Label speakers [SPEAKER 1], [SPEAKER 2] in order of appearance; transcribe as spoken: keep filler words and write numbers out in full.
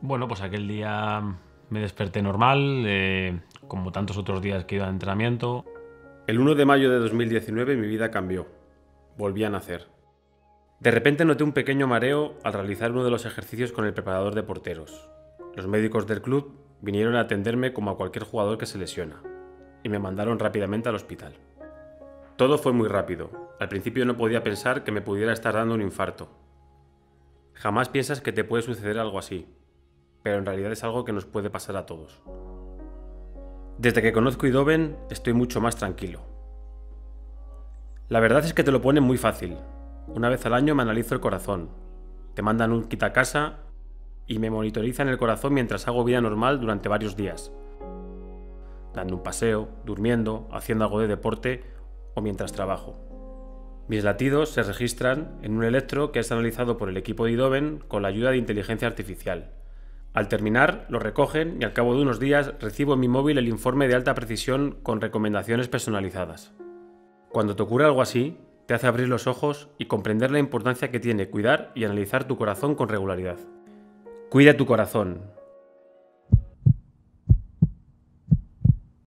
[SPEAKER 1] Bueno, pues aquel día me desperté normal, eh, como tantos otros días que iba de entrenamiento.
[SPEAKER 2] El uno de mayo de dos mil diecinueve mi vida cambió. Volví a nacer. De repente noté un pequeño mareo al realizar uno de los ejercicios con el preparador de porteros. Los médicos del club vinieron a atenderme como a cualquier jugador que se lesiona, y me mandaron rápidamente al hospital. Todo fue muy rápido. Al principio no podía pensar que me pudiera estar dando un infarto. Jamás piensas que te puede suceder algo así, pero en realidad es algo que nos puede pasar a todos. Desde que conozco Idoven estoy mucho más tranquilo. La verdad es que te lo ponen muy fácil. Una vez al año me analizo el corazón, te mandan un kit a casa y me monitorizan el corazón mientras hago vida normal durante varios días, dando un paseo, durmiendo, haciendo algo de deporte o mientras trabajo. Mis latidos se registran en un electro que es analizado por el equipo de Idoven con la ayuda de inteligencia artificial. Al terminar, lo recogen y al cabo de unos días recibo en mi móvil el informe de alta precisión con recomendaciones personalizadas. Cuando te ocurre algo así, te hace abrir los ojos y comprender la importancia que tiene cuidar y analizar tu corazón con regularidad. Cuida tu corazón.